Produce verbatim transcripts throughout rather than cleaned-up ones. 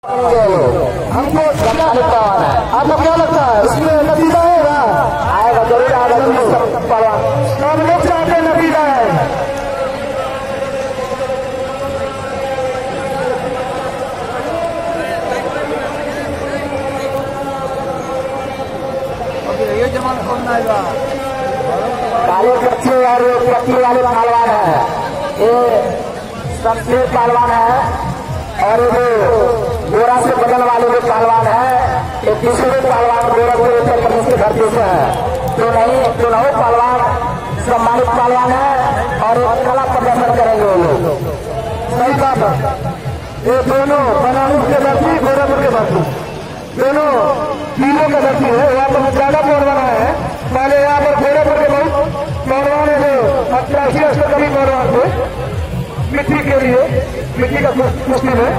हमको आपको क्या लगता है इसमें नतीजा होगा? आएगा जरूर आएगा। सब लोग चाहते हैं नतीजा है। ये जमान कौन आएगा? काले बच्चे और पत्नी वाले पहलवान है, ये सबसे पहलवान है। और वो गोरा से बदल वाले भी पहलवान है। एक दूसरे पहलवान गोरखपुर उत्तर प्रदेश के धरती से है। तो नहीं तो नहीं पहलवान सम्मानित पहलवान है और कला प्रदर्शन करेंगे वो लोग। सही बात है। ये दोनों बनारस के धरती गोरखपुर के धरती दोनों तीनों का धरती है। यहाँ पर ज्यादा पहलवान है। पहले यहाँ पर गोरखपुर के बहुत पहलवान है जो अठासी अस्तर कभी पहलवान थे मिट्टी के लिए, मिट्टी का कुश्ती में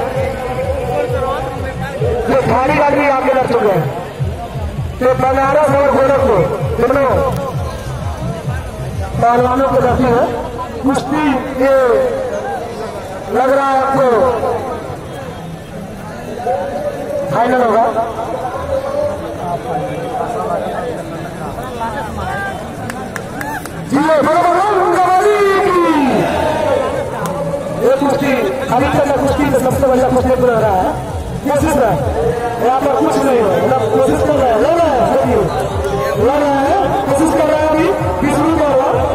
जो भारी आदमी आगे लग चुके हैं। तो बनारस और गोरखपुर दोनों पहलवानों के धरती है। कुश्ती ये लग रहा है आपको फाइनल होगा। जी बराबर ये कुश्ती अभी तक का कुश्ती में सबसे बढ़िया कुश्ती बना रहा है। कोशिश है यहाँ पर कुछ नहीं है, मतलब कोशिश कर रहा है, लग रहा है लग रहा है कोशिश कर रहा है अभी विष्णु का।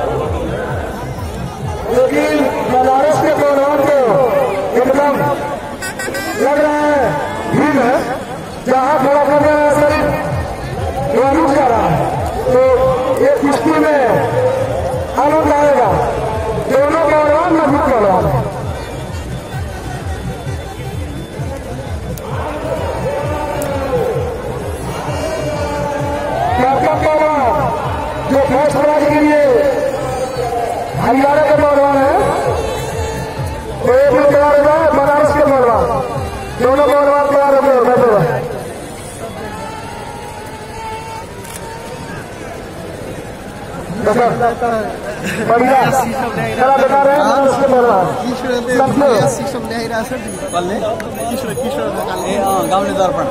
लेकिन बनारस के पहलवान को एकदम लग रहा है भीड़ है। जहाँ थोड़ा कर रहा है शरीर वह रुक जा रहा है। तो ये कुश्ती में आनंद आएगा। दोनों पहलवान मजबूत पहलवान है। जो फर्स्ट प्राइज के लिए हरियाणा के पहलवान है वो एक भी तैयार हो गए। बनारस के पहलवान दोनों पहलवान तैयार हो गए। बैठे हुए बढ़िया चला बता रहे हैं बनारस के पहलवान गाँव दर्पण।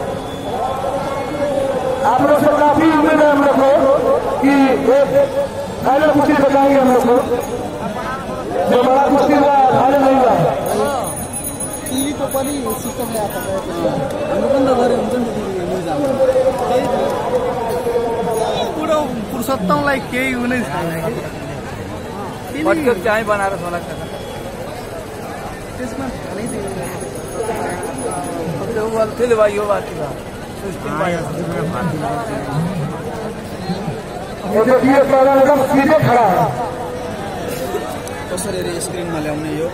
आप लोग से काफी उम्मीद है हम लोग को कि एक फाइनल कुश्ती बताएंगे हम लोग को। जो बड़ा कुश्ती हुआ फाइनल नहीं हुआ टीवी तो पर ही सिस्टम में आता है। पूरा पुरुषोत्तमलाई केही हुनै छैन कि पटक चाहिँ बनाएर होला त्यसमा त्यसले भयो यो बात एकदम सीधे खड़ा है। कसरी स्क्रिनमा ल्याउने यो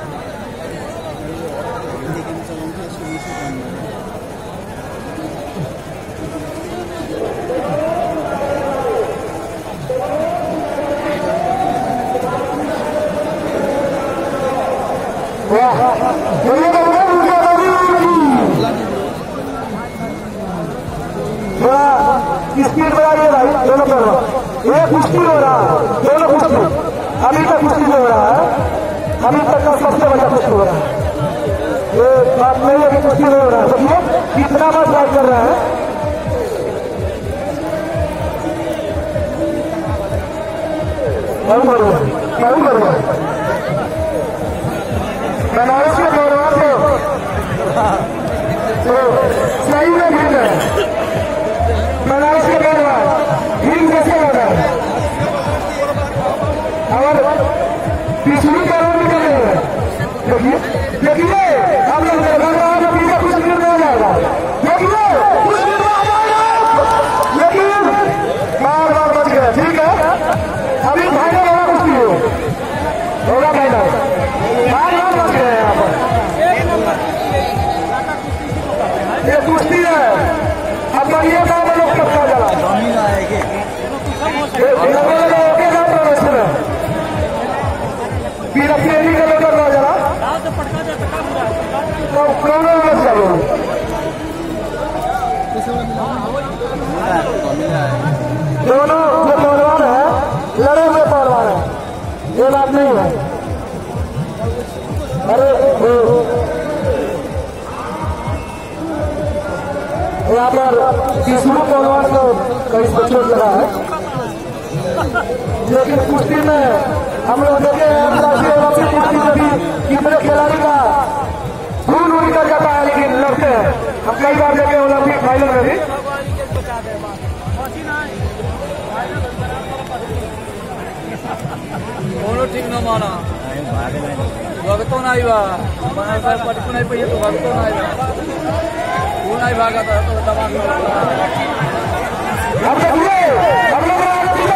स्पीड बढ़ाइए भाई दोनों पहलवान। ये कुश्ती हो रहा है दोनों कुश्ती अभी तक कुश्ती हो रहा है। अभी तक का सबसे बड़ा कुश्ती हो रहा है। ये बात नहीं है कि कुश्ती हो रहा है। देखिए कितना बार ट्राई कर रहा है। बहुत बढ़िया बहुत बढ़िया। बनारस के पहलवान तो सही में भीड़ है। बनारस के पहलवान भीड़ कैसे हो रहा है और पिछली पहलवान निकल रहे हैं। देखिए देखिए हम लोग लग रहा है नतीजा कुछ मिनट में आ जाएगा। देखिए कुछ मिनट में आ जाएगा। लेकिन बार बार बच गए। ठीक है अभी फाइनल होगा कुश्ती होगा फाइनल। बार बार बच गए यहाँ पर। ये कुश्ती है। अब ये काम लोग पक्का चला फिर अपने ही का लेकर ना जरा तो कौन चलो दोनों जो पहलवान है लड़े हुए पहलवान है। ये बात नहीं है। अरे यहाँ पर तीसरा पहलवान को कई बच्चों चला है, लेकिन कुश्ती में हम लोग देखे हैं अंतर्राष्ट्रीय ओलंपिक कुश्ती में भी कितने खिलाड़ी का खून उड़ कर जाता है, लेकिन लड़ते हैं। हम कई बार देखे ओलंपिक फाइनल में भी। दोनों ठीक न माना भगतो नहीं बा पटकू नहीं पे तो भगतो नहीं बा वो नहीं भागा था तो दबा हम देखिए हम लोग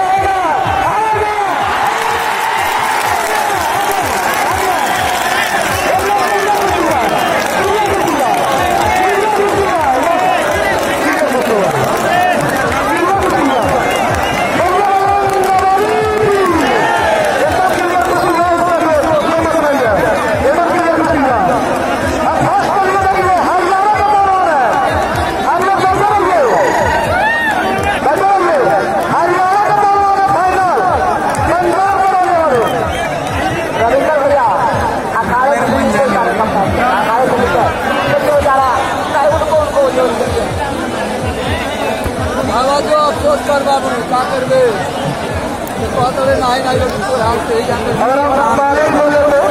अफसोस कर बाबू क्या करबे नहीं नहीं हाल से ही अगर हम